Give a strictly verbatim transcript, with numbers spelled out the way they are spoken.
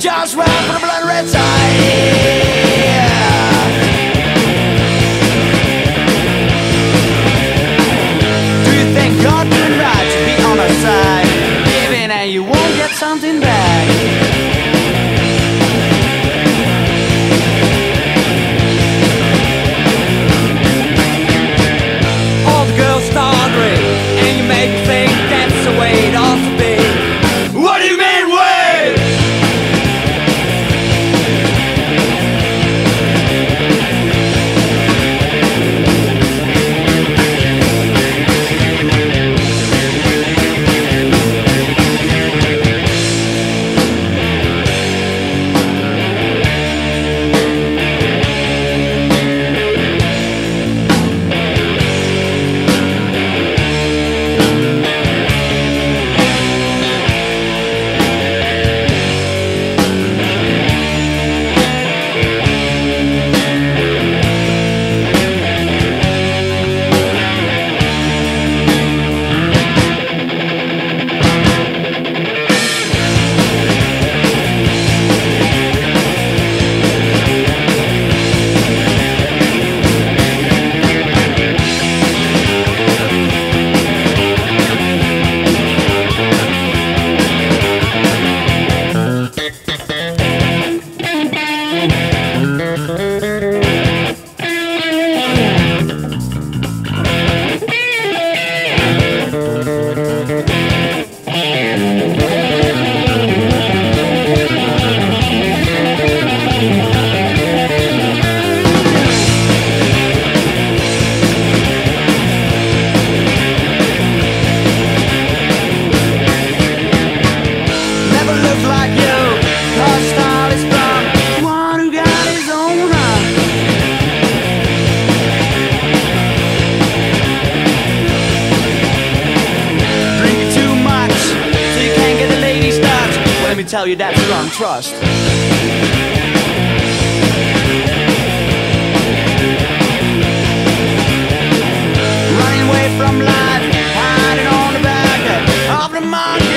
just ran for the blood red side. Do you think God can right to be on our side? Give in and you won't get something back. All the girls start ring, and you make me think that's the way it ought to be. What do you mean, wait? Tell you that's wrong trust. Running away from life, hiding on the back of the mountain.